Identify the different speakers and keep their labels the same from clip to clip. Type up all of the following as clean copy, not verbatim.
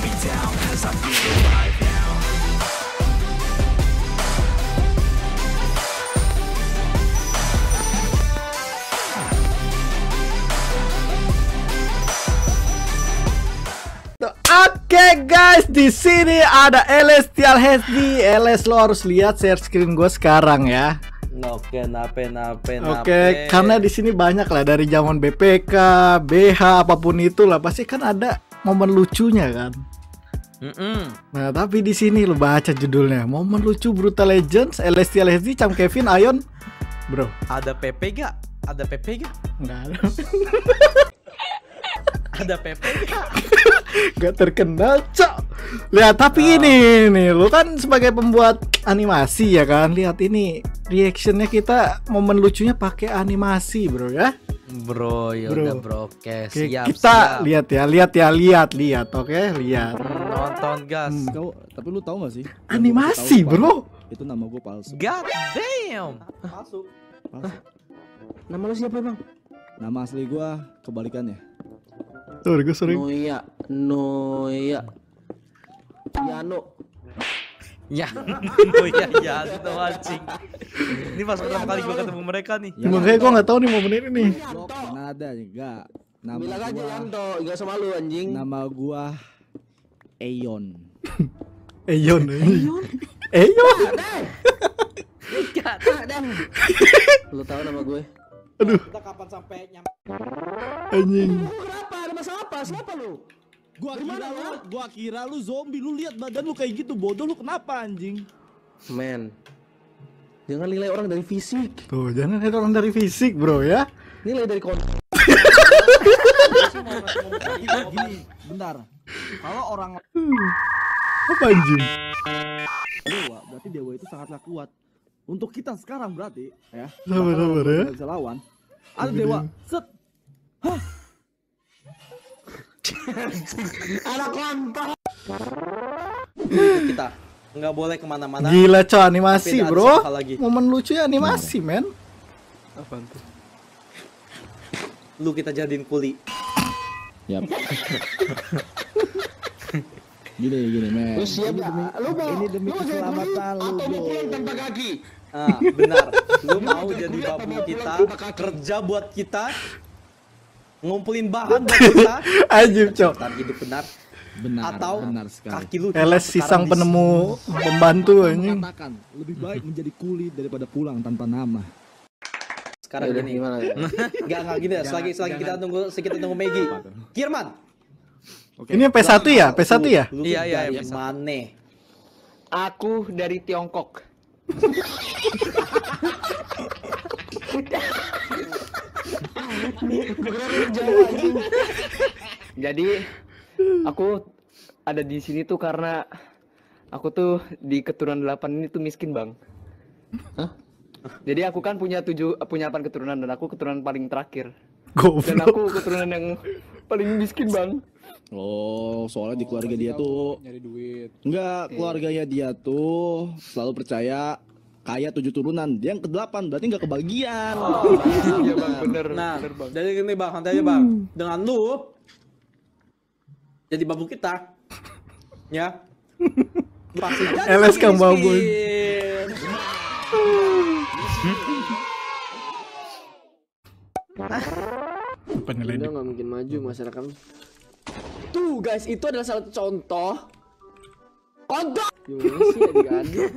Speaker 1: me down, 'cause I feel alive now.
Speaker 2: Oke guys, di sini ada Celestial HD. LS, lo harus lihat share screen gue sekarang ya.
Speaker 3: Oke, nape.
Speaker 2: Oke, karena di sini banyak lah dari zaman BPK, BH, apapun itulah pasti kan ada momen lucunya kan. Nah, tapi di sini lo baca judulnya, momen lucu Brutal Legends, Celestial HD, Cam Kevin, Ayon, bro.
Speaker 3: Ada PP gak? Ada PP gak?
Speaker 2: Nggak ada.
Speaker 3: Ada PP gak?
Speaker 2: Gak terkenal, cok. Lihat, tapi ini nih, lu kan sebagai pembuat animasi ya kan. Lihat ini reactionnya kita, momen lucunya pakai animasi, bro ya.
Speaker 3: Bro, yaudah bro, oke, siap.
Speaker 2: Kita lihat ya, lihat, oke, lihat.
Speaker 3: Nonton gas.
Speaker 4: Tapi lu tahu gak sih?
Speaker 2: Animasi, bro.
Speaker 4: Itu nama gue palsu.
Speaker 3: God damn.
Speaker 4: Palsu.
Speaker 5: Nama lu siapa bang?
Speaker 4: Nama asli gue kebalikannya.
Speaker 2: Tuh, gue sering.
Speaker 5: Noya Yano.
Speaker 3: Ya, ya, itu anjing. Ini pas pertama kali gue ketemu mereka nih.
Speaker 2: Makanya gue nggak tahu nih momen ini nih.
Speaker 4: Mana ada enggak? Nama
Speaker 5: Bilang aja
Speaker 4: gua,
Speaker 5: Yanto, gak sama lu anjing.
Speaker 4: nama gua Eyon.
Speaker 2: Eyon.
Speaker 5: Lu tahu nama gue?
Speaker 2: Aduh,
Speaker 4: Kita kapan sampai nyampe?
Speaker 2: anjing.
Speaker 5: Kenapa? Ada masalah apa? Siapa lu?
Speaker 4: Gua kira lu zombie. Lu lihat badan lu kayak gitu, bodoh. Lu kenapa anjing?
Speaker 5: Men, jangan nilai orang dari fisik.
Speaker 2: Tuh, jangan lihat orang dari fisik, bro ya.
Speaker 5: Nilai dari konten.
Speaker 4: Gini, bentar. Kalau orang
Speaker 2: Apa anjing?
Speaker 4: dewa, berarti dewa itu sangatlah kuat. Untuk kita sekarang berarti ya.
Speaker 2: Sabar ya.
Speaker 4: Nggak bisa lawan. Ada dewa. Set.
Speaker 5: Anak kontol.
Speaker 3: Kita nggak boleh kemana-mana.
Speaker 2: Gila, coy, animasi,
Speaker 3: Tapi ada
Speaker 2: bro.
Speaker 3: satu hal lagi.
Speaker 2: Momen lucunya animasi, men.
Speaker 3: Apaan tuh? Lu kita jadiin kuli.
Speaker 4: Yap. Gini, men.
Speaker 5: Lu siap gak? Lu mau?
Speaker 4: Ini demi keselamatan lu,
Speaker 5: Atau mau
Speaker 4: bro.
Speaker 5: pulang tanpa kaki?
Speaker 3: Ah, benar. Lu mau jadi babu kita, kerja buat kita, ngumpulin bahan buat kita,
Speaker 2: Anjing, cok.
Speaker 3: bertahan hidup benar,
Speaker 4: Benar,
Speaker 3: atau
Speaker 4: benar sekali.
Speaker 3: kaki lu
Speaker 2: LS si sang
Speaker 3: sekarang di
Speaker 2: penemu pembantu anjing.
Speaker 4: Mengatakan lebih baik menjadi kuli daripada pulang tanpa nama.
Speaker 3: sekarang
Speaker 5: Yaudah,
Speaker 3: gini.
Speaker 5: gimana ya?
Speaker 3: Enggak gini ya. Selagi kita tunggu Maggie. Kirman.
Speaker 2: Ini P1 ya? P1 ya?
Speaker 3: Lu
Speaker 6: Iya,
Speaker 3: dari mana?
Speaker 6: Aku dari Tiongkok. Jadi aku ada di sini tuh karena aku tuh di keturunan 8 ini tuh miskin, Bang. Jadi aku kan punya 8 keturunan dan aku keturunan paling terakhir. Dan
Speaker 2: Goblok.
Speaker 6: aku keturunan yang paling miskin, Bang.
Speaker 4: Oh, soalnya di keluarga dia tuh
Speaker 7: nyari duit.
Speaker 4: enggak, keluarganya dia tuh selalu percaya kaya 7 turunan. Dia yang ke-8 berarti enggak kebagian.
Speaker 6: Iya, Bang, bener.
Speaker 3: Nah,
Speaker 6: Bener, Bang.
Speaker 3: dari gini Bang, santai aja Bang. Dengan lu jadi babu kita. Ya. Pasti jadi
Speaker 2: LS Kang Babu.
Speaker 3: miskin.
Speaker 2: Apa
Speaker 5: Indo
Speaker 2: ngeledek?
Speaker 5: nggak mungkin maju masyarakat. Tuh guys, itu adalah salah satu contoh. Kontok. Gimana sih adik-adik?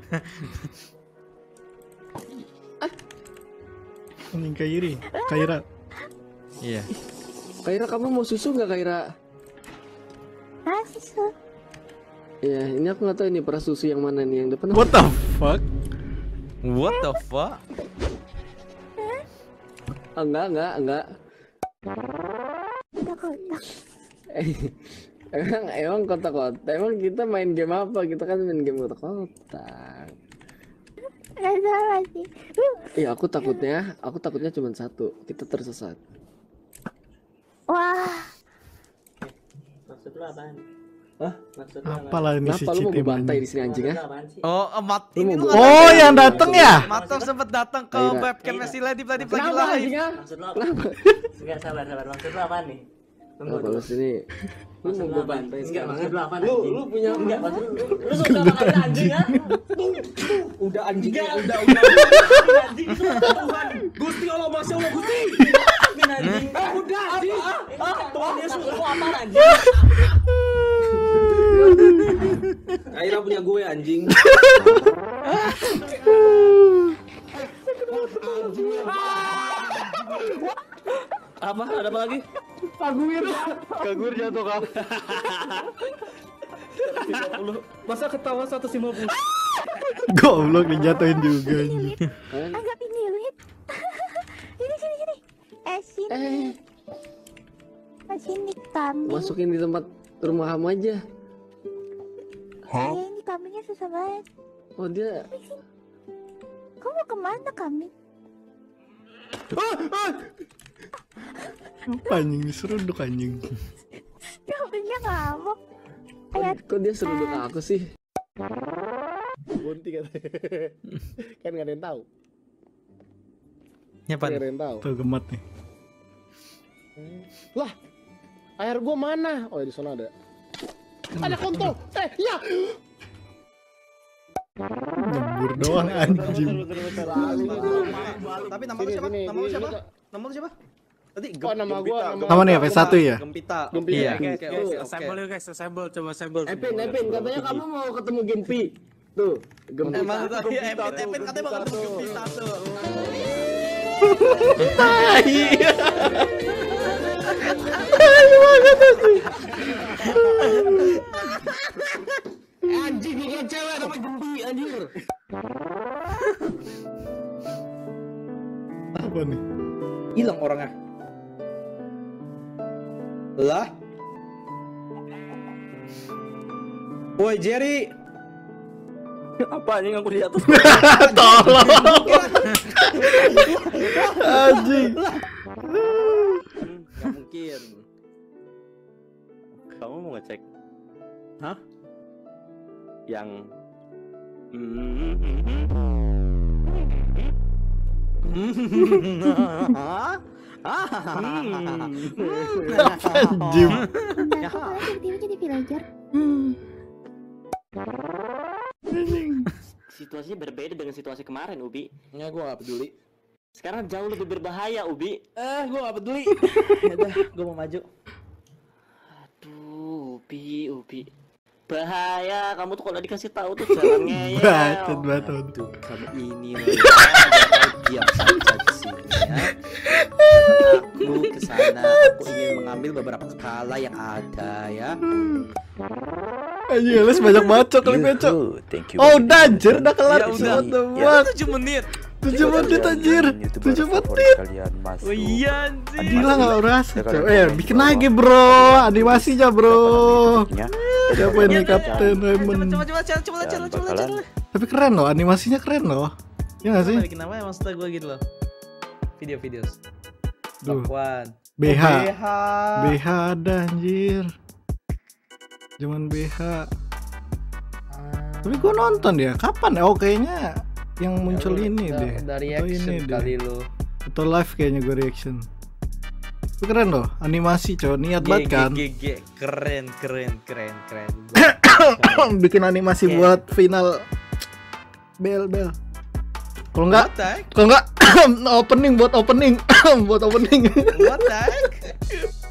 Speaker 2: Anjing Kairi. Kaira.
Speaker 3: Iya.
Speaker 5: Kaira, kamu mau susu nggak Kaira?
Speaker 8: Susu.
Speaker 5: Ya, ini aku nggak tahu ini peras susu yang mana nih, yang depan.
Speaker 2: What the fuck?
Speaker 3: What the fuck?
Speaker 5: Ah, enggak. Emang kotak-kotak. Emang kita main game apa? Kita kan main game kotak-kotak.
Speaker 8: Gak salah sih.
Speaker 5: Iya, aku takutnya cuma satu. Kita tersesat.
Speaker 8: Wah.
Speaker 9: Maksud lu apaan?
Speaker 5: Hah?
Speaker 9: Maksud lu apaan?
Speaker 2: Apalah ini si
Speaker 5: Kenapa lu mau
Speaker 2: Cite
Speaker 5: gue bantai
Speaker 2: banyak.
Speaker 5: di sini anjing ya?
Speaker 9: Apaan sih?
Speaker 3: Oh, Mat
Speaker 5: Lu
Speaker 3: ini
Speaker 5: mau
Speaker 3: tuh
Speaker 5: gua-
Speaker 2: Oh, yang dateng ya?
Speaker 3: Matang sempet datang ke
Speaker 5: Kaira.
Speaker 3: webcam si Ledip lagi
Speaker 5: Kenapa
Speaker 3: live.
Speaker 5: anjing ya?
Speaker 9: Maksud lu apa?
Speaker 5: Kenapa?
Speaker 9: Enggak, sabar. Maksud lu apaan nih? Lu
Speaker 5: Oh, bagus ini. Lu mau gue bantuin?
Speaker 9: Enggak, maksud lu apa?
Speaker 5: Lu punya
Speaker 9: Enggak, maksud lu suka makan anjing ya?
Speaker 5: udah anjing udah
Speaker 9: Anjing itu Tuhan.
Speaker 3: Gusti Allah, Masya Allah, Gusti.
Speaker 9: Anjing.
Speaker 3: Udah anjing.
Speaker 9: Tuhan Yesus lu apa anjing?
Speaker 3: Akhirnya punya gue anjing. Apa? Ada apa lagi?
Speaker 6: Kagur jatuh kau.
Speaker 3: Masa ketawa 150?
Speaker 2: Goblok dijatuhin juga anjing.
Speaker 8: Anggap ini duit. Sini. Sini. Sini kambing.
Speaker 5: masukin di tempat rumah kamu aja.
Speaker 8: Ini kambingnya susah banget.
Speaker 5: Oh dia
Speaker 8: Kau mau kemana kambing?
Speaker 2: Apa anjing seruduk anjing.
Speaker 8: Kambingnya ngamuk.
Speaker 5: kok dia seruduk aku sih?
Speaker 7: Bunti kan. Kan gak ada yang tahu.
Speaker 10: Nyapan.
Speaker 7: Gak ada yang tahu.
Speaker 2: Tuh gemat nih.
Speaker 7: Lah, air gua mana? Oh, di sana ada. Ada kontol. Ya.
Speaker 2: Nyebur doang anjing.
Speaker 3: Tapi nama lu siapa? Nama lu siapa? Nama lu siapa? Tadi
Speaker 7: Oh, nama gua
Speaker 2: Nama nih apa? Satu ya?
Speaker 3: Gempita.
Speaker 10: Iya.
Speaker 3: Oke.
Speaker 10: Assemble yuk guys, assemble, coba assemble.
Speaker 5: Epin, katanya kamu mau ketemu Gempi. Tuh, Gempi.
Speaker 3: Emang tadi Epin katanya bakal ketemu Gempita tuh.
Speaker 5: Anjing bukan cewek tapi Gempi anjir.
Speaker 2: Apa nih?
Speaker 3: Hilang orangnya. Lah. Woi Jerry.
Speaker 9: Apa anjing aku di atas?
Speaker 2: Tolong. Anjing.
Speaker 3: Gak mungkin.
Speaker 9: Kamu mau ngecek?
Speaker 3: Hah?
Speaker 9: Yang
Speaker 2: Anjing.
Speaker 8: Tiba-tiba jadi villager.
Speaker 9: situasinya berbeda dengan situasi kemarin, Ubi.
Speaker 3: Enggak, gua gak peduli.
Speaker 9: Sekarang jauh lebih berbahaya, Ubi.
Speaker 3: Gua gak peduli. Udah, gua mau maju.
Speaker 9: Aduh, Ubi. Bahaya, kamu tuh kalau dikasih tahu tuh jangan ngeyel.
Speaker 2: Bacot bacot.
Speaker 3: Aduh, kamu ini loh. Diam saja di sini ya. Aku kesana, aku ingin mengambil beberapa kepala yang ada ya.
Speaker 2: Anjing les banyak bacot klipnya cok. Oh udah anjir udah kelar.
Speaker 10: Ya udah.
Speaker 2: Ya,
Speaker 10: 7 menit.
Speaker 2: 7 menit anjir. 7 menit.
Speaker 10: Oh iya anjir.
Speaker 2: Adila gak berasa cok. Bikin lagi bro animasinya bro. Siapa ini Captain Raymond?
Speaker 10: Coba.
Speaker 2: Tapi keren loh animasinya keren loh. Ya gak sih?
Speaker 10: Bikin nama maksudnya gue gitu loh. Video.
Speaker 2: Duh.
Speaker 10: One.
Speaker 2: BH.
Speaker 10: BH.
Speaker 2: BH ada anjir. Zaman BH. Tapi gua nonton ya. Kapan ya? Oh kayaknya yang muncul ini deh.
Speaker 6: Dari
Speaker 2: Atau
Speaker 6: action
Speaker 2: ini
Speaker 6: kali
Speaker 2: deh.
Speaker 6: lu.
Speaker 2: Atau live kayaknya gue reaction. Itu keren loh, animasi cowok niat banget kan.
Speaker 10: Keren.
Speaker 2: Bikin animasi buat final bel. Kalau enggak opening buat opening.
Speaker 10: What the heck?